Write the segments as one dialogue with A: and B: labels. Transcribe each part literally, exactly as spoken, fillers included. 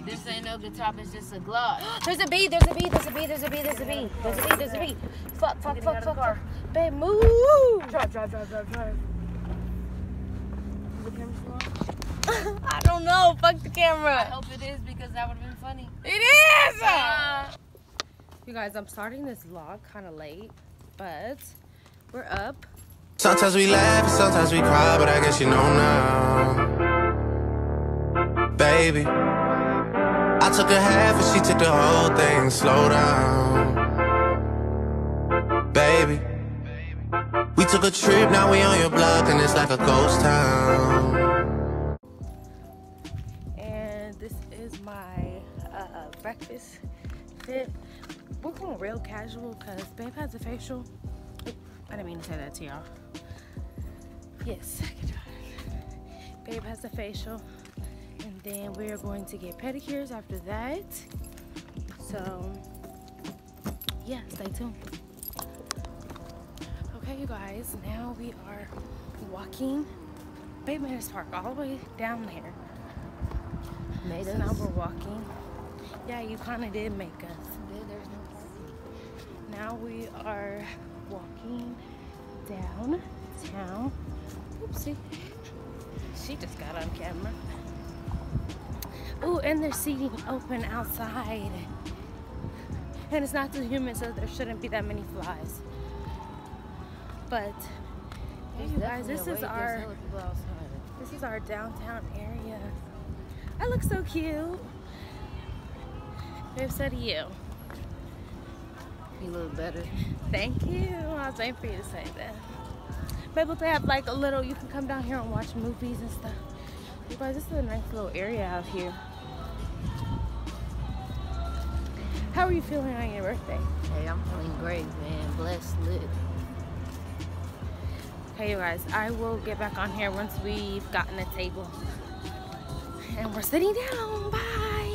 A: This ain't no guitar, it's just a gloss.
B: There's a bee, there's a bee, there's a bee, there's a bee, there's a bee. There's a bee, there's a bee. Fuck, fuck, fuck, fuck, fuck. Babe, move.
A: Drive, drive, drive, drive, drive. Is the camera still on?
B: I don't know. Fuck the camera.
A: I hope it is because that would have been funny.
B: It is! Uh, you guys, I'm starting this vlog kind of late, but we're up.
C: Sometimes we laugh, sometimes we cry, but I guess you know now. Baby, I took a half and she took the whole thing. Slow down. Baby, we took a trip, now we on your block and it's like a ghost town.
B: And this is my uh, breakfast fit. We're going real casual because babe has a facial. I didn't mean to say that to y'all. Yes, I can try it. Babe has a facial. And then we're going to get pedicures after that. So, yeah, stay tuned. Okay, you guys, now we are walking. Babe made us park all the way down there.
A: Made
B: so
A: us?
B: now we're walking. Yeah, you kind of did make us.
A: Yeah, there's no...
B: Now we are walking downtown. Oopsie. She just got on camera. Ooh, and there's seating open outside. And it's not too humid, so there shouldn't be that many flies. But, hey, you guys, this is our this is our downtown area. I look so cute. Babe, so do you.
A: You look better.
B: Thank you. I was waiting for you to say that. Maybe they have like a little, you can come down here and watch movies and stuff. You guys, this is a nice little area out here. How are you feeling on your birthday?
A: Hey, I'm feeling great, man. Blessed, lit.
B: Okay, you guys, I will get back on here once we've gotten a table. And we're sitting down. Bye.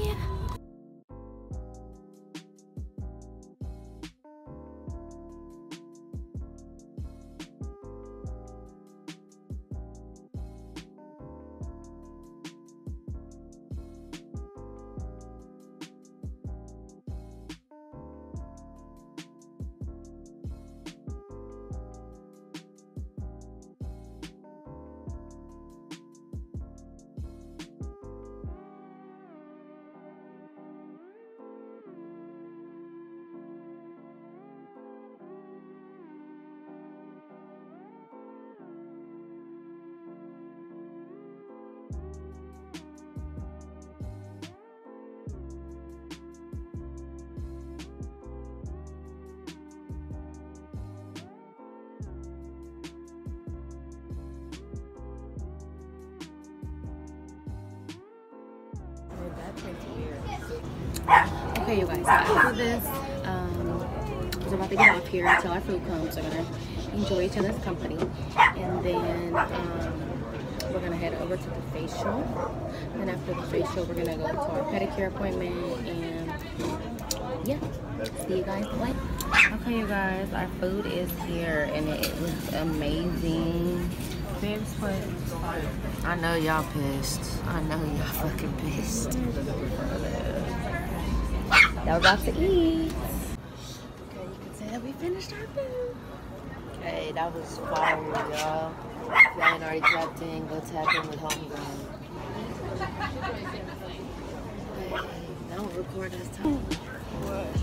B: Okay, you guys, after this, um, we're about to get off here until our food comes. We're gonna enjoy each other's company, and then um, we're gonna head over to the facial. And after the facial, we're gonna go to our pedicure appointment, and yeah, see you guys later. Okay, you guys, our food is here, and it looks amazing. Babe's what?
A: I know y'all pissed. I know y'all fucking pissed.
B: Now we're about to eat. Okay, you can say that we finished our food.
A: Hey, that was fire, y'all. If y'all ain't already tapped in, go tap in with Homegrown. Hey, don't record this time.
B: What?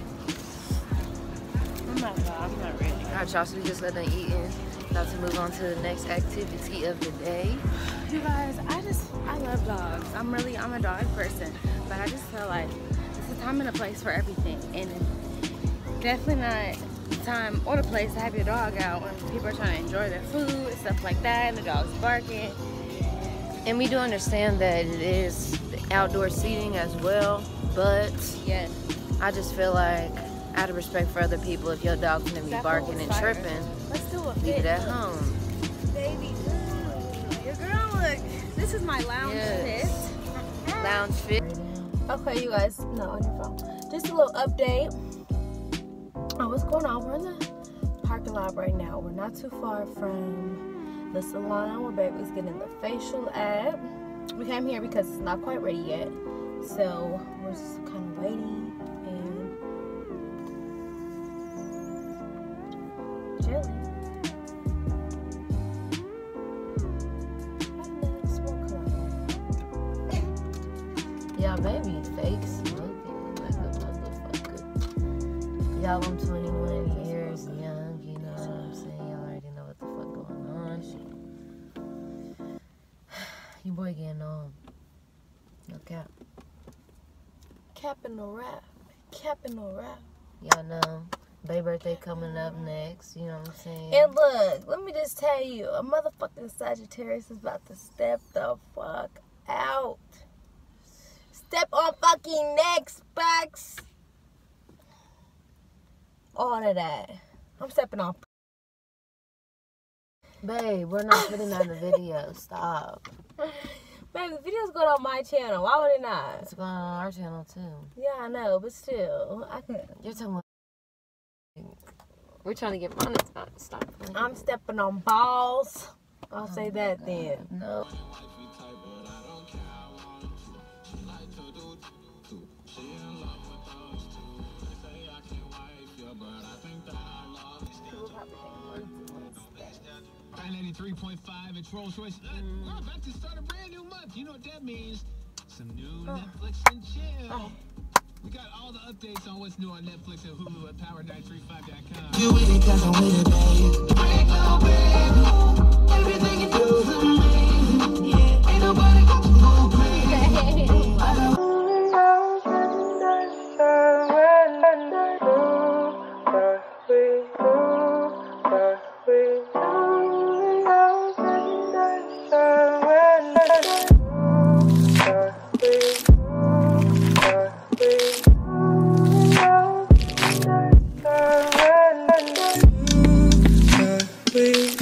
B: I'm not, I'm not ready.
A: Alright, y'all, so we just got done eating. About to move on to the next activity of the day.
B: You guys, I just, I love dogs. I'm really, I'm a dog person. But I just feel like it's a time and a place for everything. And definitely not the time or the place to have your dog out when people are trying to enjoy their food and stuff like that, and the dog's barking.
A: And we do understand that it is outdoor seating as well, but
B: yeah,
A: I just feel like, out of respect for other people, if your dog's gonna be
B: that
A: barking and
B: fire.
A: tripping,
B: let's do a
A: leave
B: fit.
A: it at home.
B: Baby, ooh, your girl, look. This is my lounge
A: Yes.
B: fit.
A: Lounge fit.
B: Okay, you guys, no, on your phone. Just a little update on what's going on. We're in the parking lot right now. We're not too far from the salon where baby's getting the facial at. We came here because it's not quite ready yet. So we're just kind of waiting and chilling.
A: Yeah, baby, fake smoking like a motherfucker. Y'all, I'm twenty-one years young, you know what I'm saying? Y'all already know what the fuck going on. Your boy getting on. No cap.
B: Capping the rap. Capping the rap.
A: Y'all know. Baby birthday coming up next, you know what I'm saying?
B: And look, let me just tell you, a motherfucking Sagittarius is about to step the fuck out. Step on fucking next box. All of that. I'm stepping on.
A: Babe, we're not putting on the video. Stop.
B: Baby, the video's going on my channel. Why would it not?
A: It's going on our channel too.
B: Yeah, I know, but still, I can.
A: You're talking about. We're trying to get monetized. Stop.
B: I'm stepping on balls. I'll oh say that God. Then.
A: No.
D: ninety-three point five inch Rolls Royce. Mm. We're about to start a brand new month. You know what that means? Some new oh. Netflix and chill. Oh. We got all the updates on what's new on Netflix and Hulu at power nine three five dot com. You with it cause I'm with it, babe. Break up, baby. Everything you do is amazing. Yeah. Ain't nobody gonna go crazy. I don't
C: We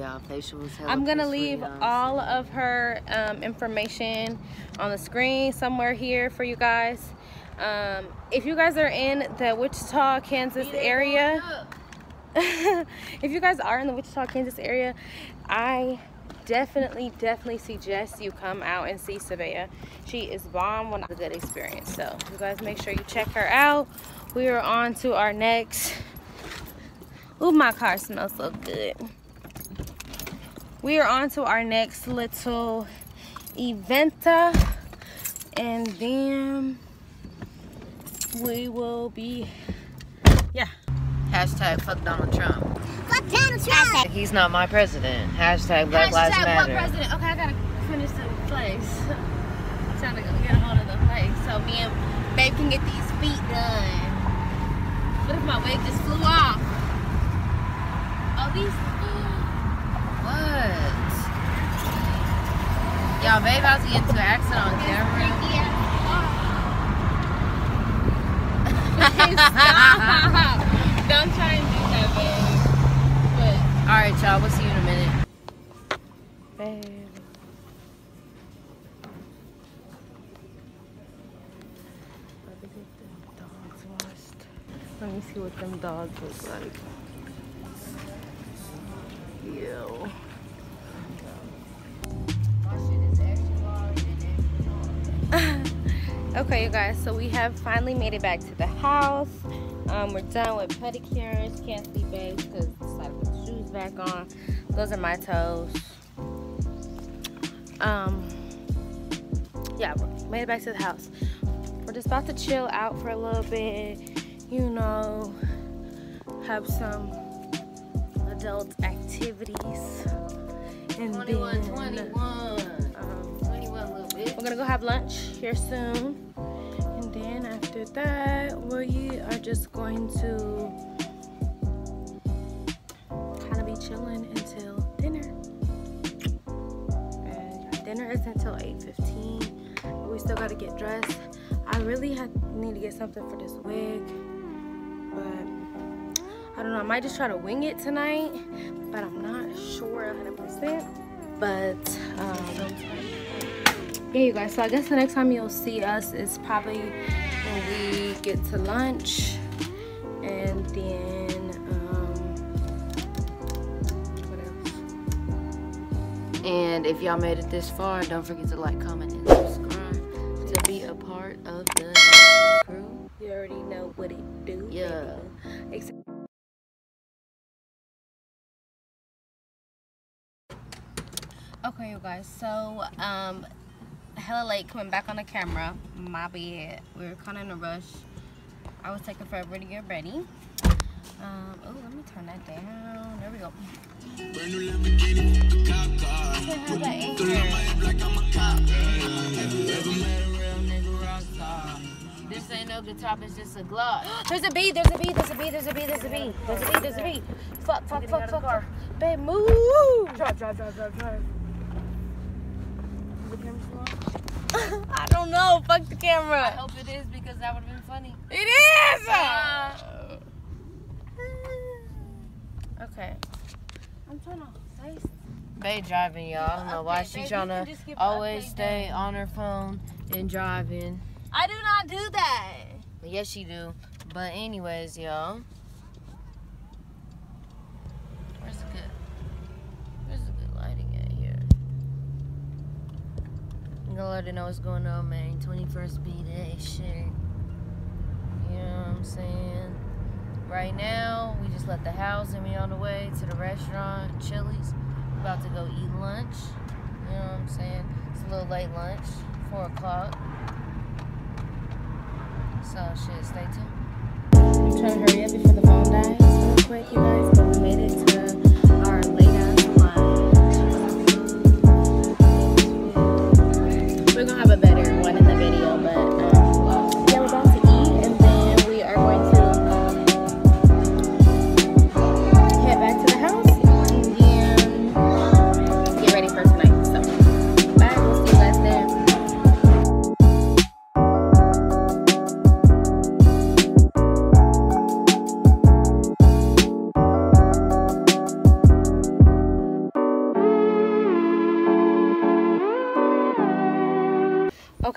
A: y'all. Facial was hella
B: I'm gonna
A: pretty,
B: leave
A: honestly.
B: all of her um, information on the screen somewhere here for you guys. Um, if you guys are in the Wichita, Kansas area, if you guys are in the Wichita, Kansas area, I definitely, definitely suggest you come out and see Sabea. She is bomb. One of a good experience. So you guys make sure you check her out. We are on to our next. Ooh, my car smells so good. We are on to our next little eventa, and then we will be, yeah.
A: Hashtag fuck Donald Trump.
B: Fuck Donald Trump.
A: He's not my president. Hashtag Black Lives
B: Hashtag
A: Matter.
B: what president? Okay, I gotta finish the place. I'm trying to go get a hold of the place so me and babe can get these feet done. What if my wig just flew off? Oh, these.
A: What? Y'all, babe about to get into an accident on camera.
B: Stop. Don't try and do that, babe. But,
A: Alright, y'all. We'll see you in a minute.
B: babe. Dogs washed. Let me see what them dogs look like. Ew. Okay, you guys, so we have finally made it back to the house. Um, we're done with pedicures. Can't see babes because decided to put the shoes back on. Those are my toes. Um, yeah, we made it back to the house. We're just about to chill out for a little bit, you know, have some adult activities. And
A: twenty-one,
B: then,
A: twenty-one.
B: um,
A: twenty-one, little bitch.
B: we're gonna go have lunch here soon, and then after that we are just going to kind of be chilling until dinner. And dinner is until eight fifteen, but we still gotta get dressed. I really have, need to get something for this wig, but I don't know, I might just try to wing it tonight, but I'm not sure one hundred percent. But um yeah, you guys, so I guess the next time you'll see us is probably when we get to lunch, and then um what else?
A: And if y'all made it this far, don't forget to like, comment, and subscribe to be a part of the crew.
B: You already know what it do.
A: Yeah.
B: baby. Except okay, you guys, so um hella late coming back on the camera. My bad. We were kind of in a rush. I was taking forever to get ready. Um, oh, let me turn that down. There we go. Can't have that in here.
A: This ain't no guitar, it's just a Glock.
B: There's a bee, there's a bee, there's a bee, there's a bee, there's a bee, there's a bee, there's a bee. Fuck, fuck, fuck, fuck, fuck. Babe, move! Drive, drive, drive, drive, drive. Is the camera still on? I don't know, fuck the camera.
A: I hope it is, because that would have been funny.
B: It is! Uh, okay. I'm trying to say something.
A: Bae driving, y'all. I don't know why
B: Okay,
A: she
B: babe,
A: trying
B: you can
A: to
B: just give an
A: always
B: update
A: stay
B: then.
A: on her phone and driving.
B: I do not do that.
A: But yes, she do. But anyways, y'all. Where's the good? Where's the good lighting at here? I'm gonna let her know what's going on, man. twenty-first B-Day shit. You know what I'm saying? Right now, we just left the house and we on the way to the restaurant, Chili's. We're about to go eat lunch. You know what I'm saying? It's a little late lunch, four o'clock. So shit, stay tuned.
B: I'm trying to hurry up before the phone dies real quick, you guys, but we made it to our late ass lunch. We're gonna have a better one in the video, but um, yeah, we're about to eat, and then we are going to head back to the house and then get ready for tonight. So, bye, we'll see you guys there.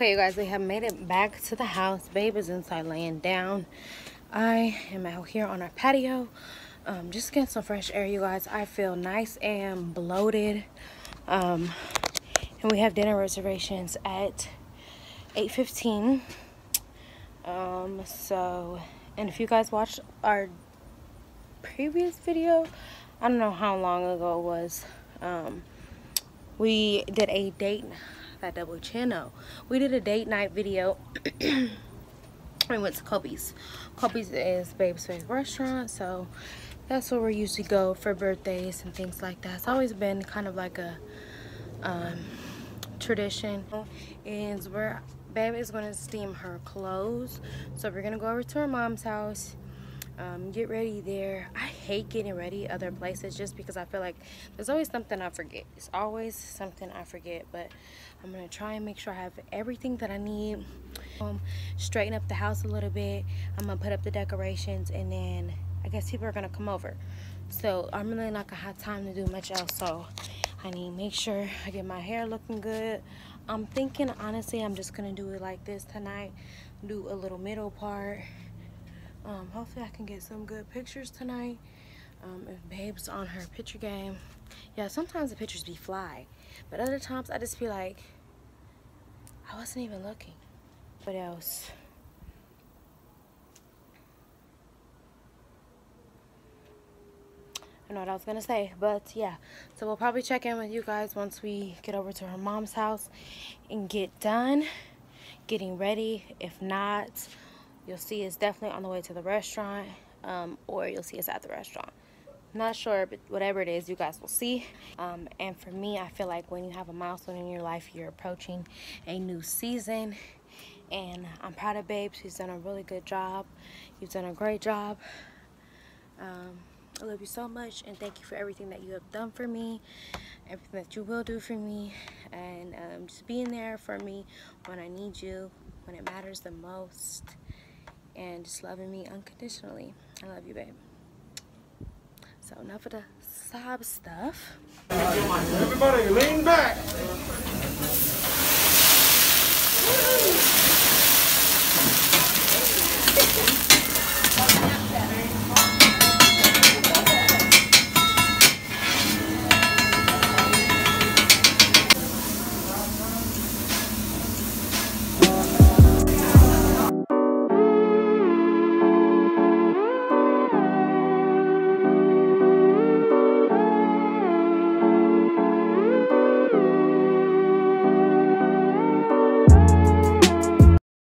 B: Okay, you guys, we have made it back to the house. Babe is inside laying down. I am out here on our patio, um, just getting some fresh air, you guys. I feel nice and bloated. Um, and we have dinner reservations at eight fifteen. Um, so, and if you guys watched our previous video, I don't know how long ago it was. Um, we did a date. That double chin. No, we did a date night video. We went to Kobe's. Kobe's is Babe's favorite restaurant, so that's where we usually go for birthdays and things like that. It's always been kind of like a um, tradition. And where Babe is going to steam her clothes, so we're gonna go over to her mom's house. Um, get ready there. I hate getting ready other places just because I feel like there's always something I forget. It's always something I forget, but I'm gonna try and make sure I have everything that I need. Um, straighten up the house a little bit. I'm gonna put up the decorations, and then I guess people are gonna come over. So I'm really not gonna have time to do much else. So I need to make sure I get my hair looking good. I'm thinking, honestly, I'm just gonna do it like this tonight. Do a little middle part. Um, hopefully I can get some good pictures tonight. Um, if Babe's on her picture game. Yeah, sometimes the pictures be fly, but other times I just feel like I wasn't even looking. What else? I don't know what I was gonna say, but yeah. So we'll probably check in with you guys once we get over to her mom's house and get done getting ready. If not, you'll see us definitely on the way to the restaurant, um, or you'll see us at the restaurant. Not sure, but whatever it is, you guys will see. Um, and for me, I feel like when you have a milestone in your life, you're approaching a new season. And I'm proud of Babe. She's done a really good job. You've done a great job. Um, I love you so much, and thank you for everything that you have done for me, everything that you will do for me, and um, just being there for me when I need you, when it matters the most. And just loving me unconditionally. I love you, babe. So enough of the sob stuff.
E: Everybody lean back.